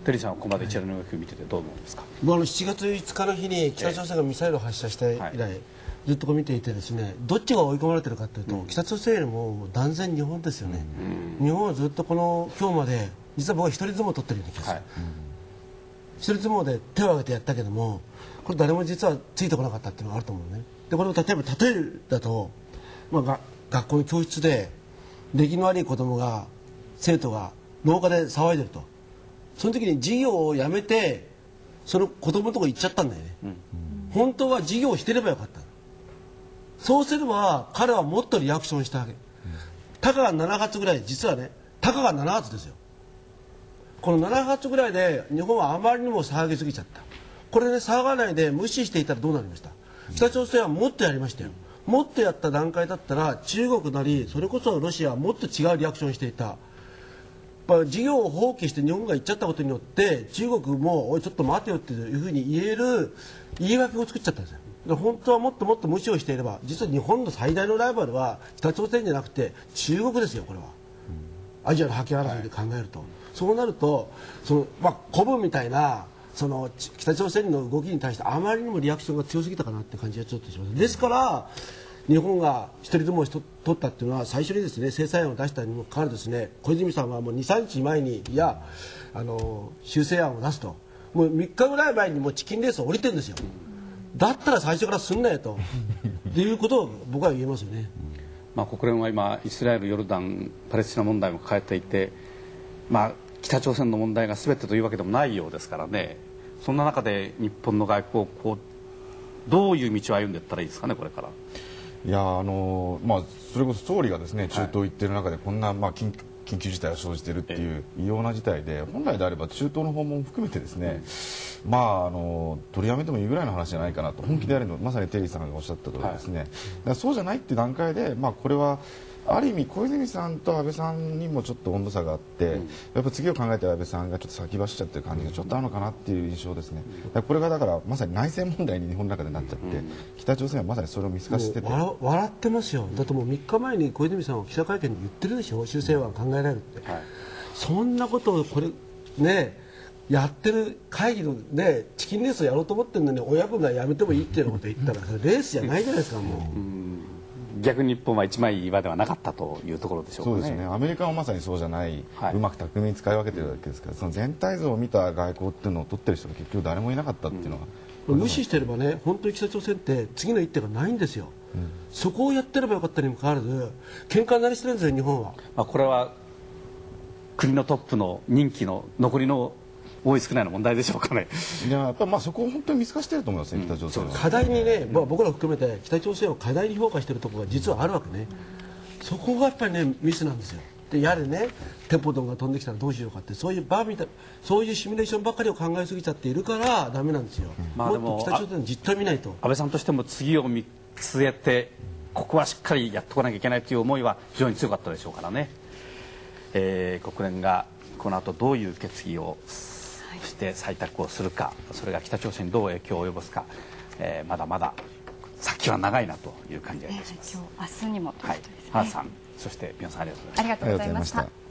テリーさんはここまで一連の動きを見ててどう思うんですか。 7月5日の日に北朝鮮がミサイルを発射して以来、ずっとこう見ていてですね、どっちが追い込まれてるかというと、北朝鮮よりも断然日本ですよね。日本はずっと今日まで実は僕は一人相撲を取ってるような気がする。一人相撲で手を挙げてやったけども、これ誰も実はついてこなかったっていうのがあると思うね。でこれを例えだと、学校の教室で出来の悪い子供が生徒が廊下で騒いでると、その時に授業をやめてその子供のところ行っちゃったんだよね。本当は授業をしてればよかった。そうすれば彼はもっとリアクションしたわけ。たかが7発ぐらい、実はね、たかが7発ですよ。この7発ぐらいで日本はあまりにも騒ぎすぎちゃった。これで、ね、騒がないで無視していたらどうなりました。北朝鮮はもっとやりましたよ。もっとやった段階だったら中国なりそれこそロシアはもっと違うリアクションしていた。事業を放棄して日本が行っちゃったことによって中国もおいちょっと待てよっていうふうに言える言い訳を作っちゃったんですよ。本当はもっともっと無視をしていれば、実は日本の最大のライバルは北朝鮮じゃなくて中国ですよ。これはアジアの覇権争いで考えると、そうなると古文みたいな北朝鮮の動きに対してあまりにもリアクションが強すぎたかなって感じがちょっとします。ですから日本が一人でも取ったっていうのは、最初にですね制裁案を出したにもかかわらずですね、小泉さんはもう 2、3日前に修正案を出すと、もう3日ぐらい前にもうチキンレースを降りてるんですよ。だったら最初からすんなよということを僕は言えますよね。 国連は今イスラエル、ヨルダン、パレスチナ問題も抱えていて、北朝鮮の問題が全てというわけでもないようですからね。そんな中で日本の外交をどういう道を歩んでいったらいいですかね、これから。 いやそれこそ総理がですね中東行っている中でこんな緊急事態が生じているっていう異様な事態で、本来であれば中東の訪問も含めてですね、取りやめてもいいぐらいの話じゃないかなと本気でやるの、まさにテリーさんがおっしゃった通りですね、だからそうじゃないっていう段階で、これはある意味小泉さんと安倍さんにもちょっと温度差があって、やっぱ次を考えて安倍さんがちょっと先走っちゃってる感じがちょっとあるのかなっていう印象ですね。これがだからまさに内政問題に日本の中でなっちゃって、北朝鮮はまさにそれを見透かしてて笑ってますよ。だってもう3日前に小泉さんは記者会見で言ってるでしょ、修正案考えられるって、そんなことをこれねやってる会議のねチキンレースをやろうと思ってるのに親分がやめてもいいっていうことを言ったらレースじゃないじゃないですか。もう逆に日本は一枚岩ではなかったというところでしょうかね。 そうですね。アメリカはまさにそうじゃない、うまく巧みに使い分けてるわけですから、その全体像を見た外交っていうのを取ってる人が結局誰もいなかったっていうのが、 無視してればね、本当に北朝鮮って次の一手がないんですよ。そこをやってればよかったにもかかわらず喧嘩になりしてるんですよ日本は。 これは国のトップの任期の残りの多い少ないの問題でしょうかね。 いや、やっぱそこを本当に見透かしてると思いますね、北朝鮮は。 課題にね、僕ら含めて北朝鮮を課題に評価してるところが実はあるわけね。そこがやっぱりねミスなんですよ。でやはりねテポドンが飛んできたらどうしようかって、そういうそういうシミュレーションばっかりを考えすぎちゃっているからダメなんですよ。もっと北朝鮮の実態を見ないと。 安倍さんとしても次を見据えてここはしっかりやってこなきゃいけないという思いは非常に強かったでしょうからね。国連がこの後どういう決議をして採択をするか、それが北朝鮮にどう影響を及ぼすか、まだまだ先は長いなという感じがいたします。 今日明日にもということですね。 原さん、そして皆さんありがとうございました。 ありがとうございました。